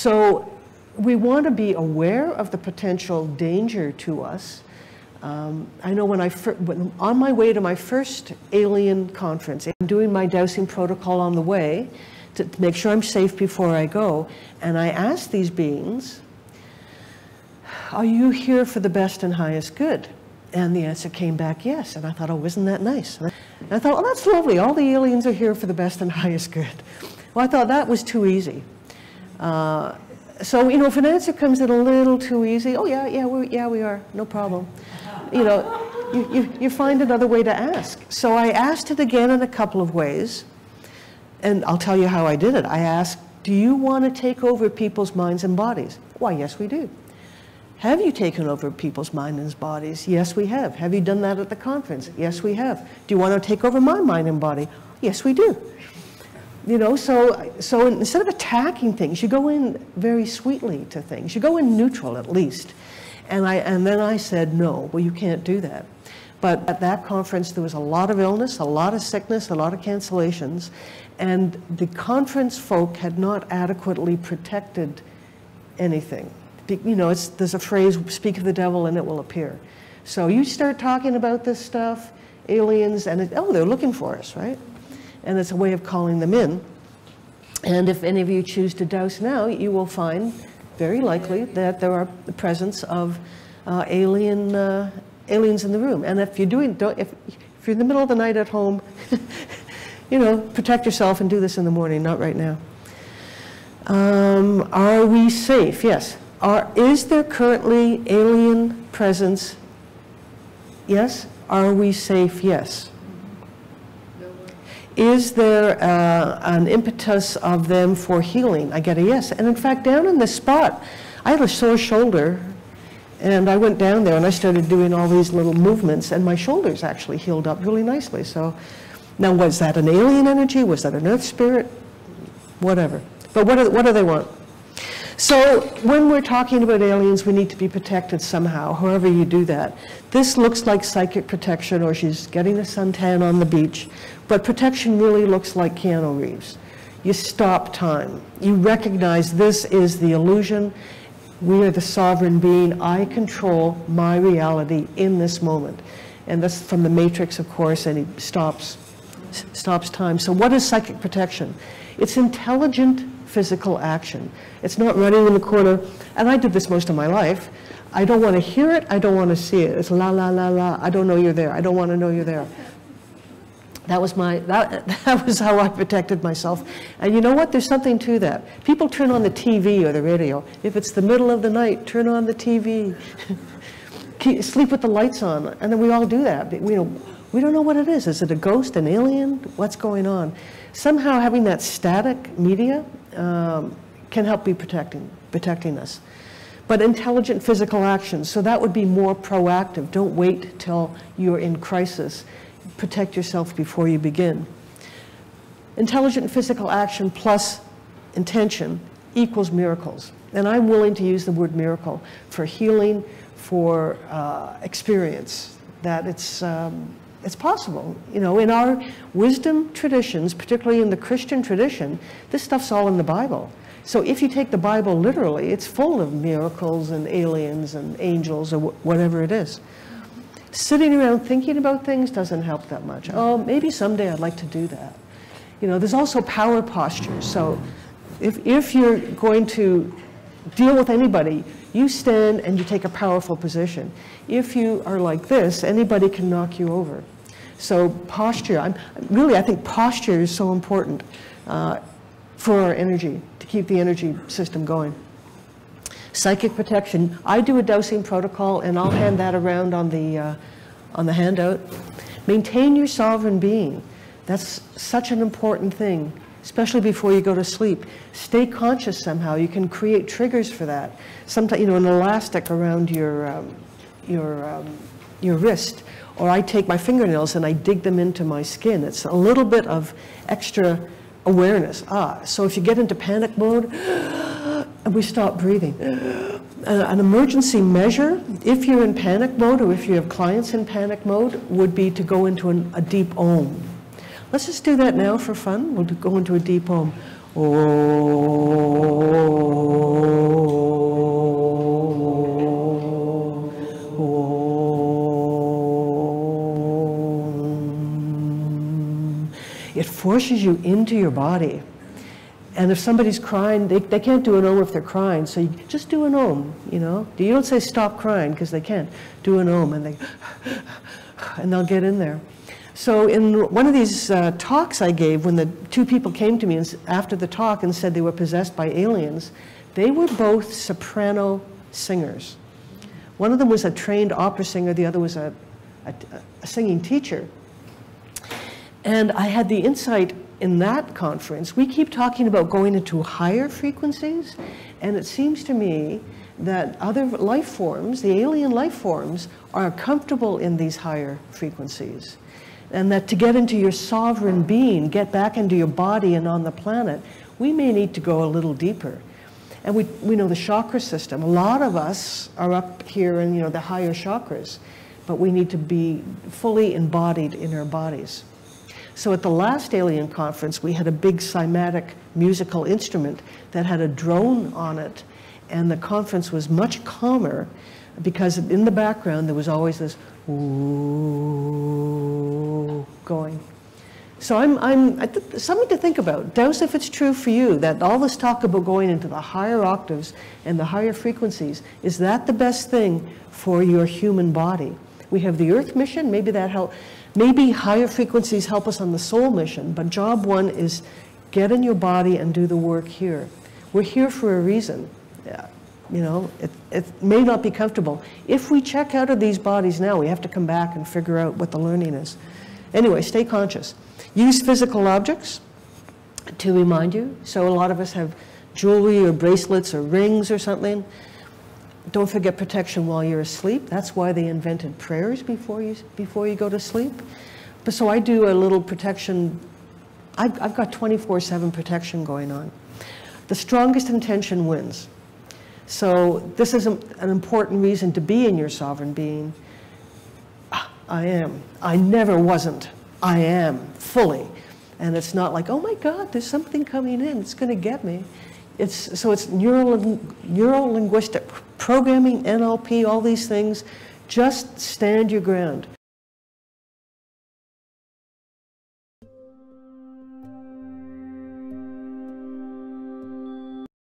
So we want to be aware of the potential danger to us. I know when on my way to my first alien conference, I'm doing my dowsing protocol on the way to make sure I'm safe before I go, and I asked these beings, are you here for the best and highest good? And the answer came back, yes. And I thought, oh, isn't that nice? And I thought, oh, that's lovely. All the aliens are here for the best and highest good. Well, I thought that was too easy. So, you know, if an answer comes in a little too easy, oh, yeah, we are, no problem. You know, you find another way to ask. So I asked it again in a couple of ways, and I'll tell you how I did it. I asked, do you want to take over people's minds and bodies? Why, yes, we do. Have you taken over people's minds and bodies? Yes, we have. Have you done that at the conference? Yes, we have. Do you want to take over my mind and body? Yes, we do. You know, so instead of attacking things, you go in very sweetly to things. You go in neutral at least. And then I said, no, well, you can't do that. But at that conference, there was a lot of illness, a lot of sickness, a lot of cancellations, and the conference folk had not adequately protected anything. You know, there's a phrase, speak of the devil and it will appear. So you start talking about this stuff, aliens, and oh, they're looking for us, right? And it's a way of calling them in. And if any of you choose to douse now, you will find, very likely, that there are the presence of aliens in the room. And if you're if you're in the middle of the night at home, you know, protect yourself and do this in the morning, not right now. Are we safe? Yes. Is there currently alien presence? Yes. Are we safe? Yes. Is there an impetus of them for healing? I get a yes. And in fact, down in the spot, I had a sore shoulder, and I went down there and I started doing all these little movements, and my shoulders actually healed up really nicely. So now, was that an alien energy? Was that an earth spirit? Whatever. But what do they want? So when we're talking about aliens, we need to be protected somehow, however you do that. This looks like psychic protection, or she's getting a suntan on the beach, but protection really looks like Keanu Reeves. You stop time. You recognize this is the illusion. We are the sovereign being. I control my reality in this moment. And that's from the Matrix, of course, and he stops time. So what is psychic protection? It's intelligent physical action. It's not running in the corner, and I did this most of my life. I don't want to hear it, I don't want to see it. It's la la la la, I don't know you're there, I don't want to know you're there. That was how I protected myself. And you know what, there's something to that. People turn on the TV or the radio. If it's the middle of the night, turn on the TV. Sleep with the lights on, and then we all do that. We don't know what it is. Is it a ghost, an alien? What's going on? Somehow having that static media can help be protecting us. But intelligent physical action, so that would be more proactive. Don't wait till you're in crisis. Protect yourself before you begin. Intelligent physical action plus intention equals miracles. And I'm willing to use the word miracle for healing, for experience, that it's possible. You know, in our wisdom traditions, particularly in the Christian tradition, this stuff's all in the Bible. So if you take the Bible literally, it's full of miracles and aliens and angels or whatever it is. Sitting around thinking about things doesn't help that much. Oh, maybe someday I'd like to do that. You know, there's also power postures. So if you're going to deal with anybody, you stand and you take a powerful position. If you are like this, anybody can knock you over. So posture, I think posture is so important for our energy, to keep the energy system going. Psychic protection, I do a dowsing protocol, and I'll hand that around on the handout. Maintain your sovereign being. That's such an important thing, especially before you go to sleep. Stay conscious somehow. You can create triggers for that. Sometimes, you know, an elastic around your wrist, or I take my fingernails and I dig them into my skin. It's a little bit of extra awareness. So if you get into panic mode, and we stop breathing. An emergency measure, if you're in panic mode or if you have clients in panic mode, would be to go into a deep Om. Let's just do that now for fun. We'll go into a deep Om. It forces you into your body. And if somebody's crying, they can't do an Om if they're crying, so you just do an Om, you know? You don't say stop crying, because they can't. Do an Om, and they'll get in there. So in one of these talks I gave, when the two people came to me after the talk and said they were possessed by aliens, they were both soprano singers. One of them was a trained opera singer, the other was a singing teacher. And I had the insight in that conference. We keep talking about going into higher frequencies, and it seems to me that other life forms, the alien life forms, are comfortable in these higher frequencies. And that to get into your sovereign being, get back into your body and on the planet, we may need to go a little deeper. And we know the chakra system. A lot of us are up here in, you know, the higher chakras, but we need to be fully embodied in our bodies. So at the last alien conference, we had a big cymatic musical instrument that had a drone on it, and the conference was much calmer because in the background there was always this ooh going. So something to think about. Douse if it's true for you, that all this talk about going into the higher octaves and the higher frequencies, is that the best thing for your human body? We have the Earth mission, maybe that helps. Maybe higher frequencies help us on the soul mission, but job one is get in your body and do the work here. We're here for a reason. You know, it may not be comfortable. If we check out of these bodies now, we have to come back and figure out what the learning is. Anyway, stay conscious. Use physical objects to remind you. So a lot of us have jewelry or bracelets or rings or something. Don't forget protection while you're asleep. That's why they invented prayers before you go to sleep. But so I do a little protection. I've got 24/7 protection going on. The strongest intention wins. So this is an important reason to be in your sovereign being. I am. I never wasn't. I am fully. And it's not like, oh my God, there's something coming in. It's going to get me. So it's neuro-linguistic programming, NLP, all these things. Just stand your ground.